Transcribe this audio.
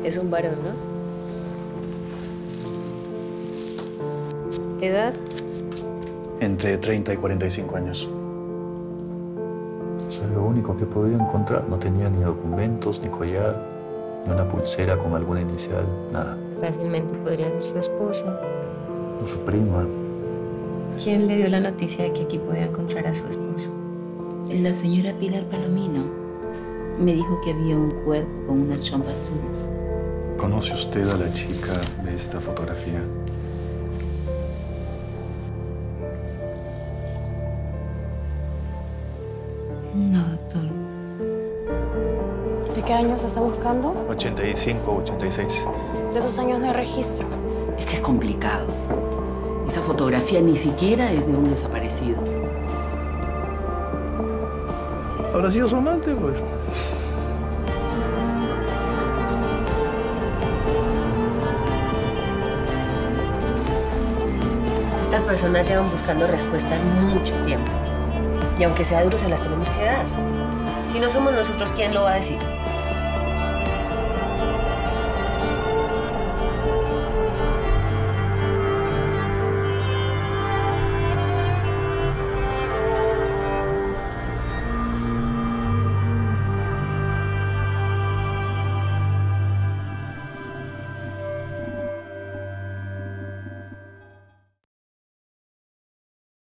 Es un varón, ¿no? ¿Edad? Entre 30 y 45 años. Eso es lo único que he podido encontrar. No tenía ni documentos, ni collar, ni una pulsera con alguna inicial, nada. Fácilmente podría ser su esposa. O su prima. ¿Quién le dio la noticia de que aquí podía encontrar a su esposo? La señora Pilar Palomino me dijo que había un cuerpo con una chompa azul. ¿Conoce usted a la chica de esta fotografía? No, doctor. ¿De qué años está buscando? 85, 86. De esos años no hay registro. Es que es complicado. Esa fotografía ni siquiera es de un desaparecido. ¿Habrá sido su amante, pues? Estas personas llevan buscando respuestas mucho tiempo. Y aunque sea duro, se las tenemos que dar. Si no somos nosotros, ¿quién lo va a decir?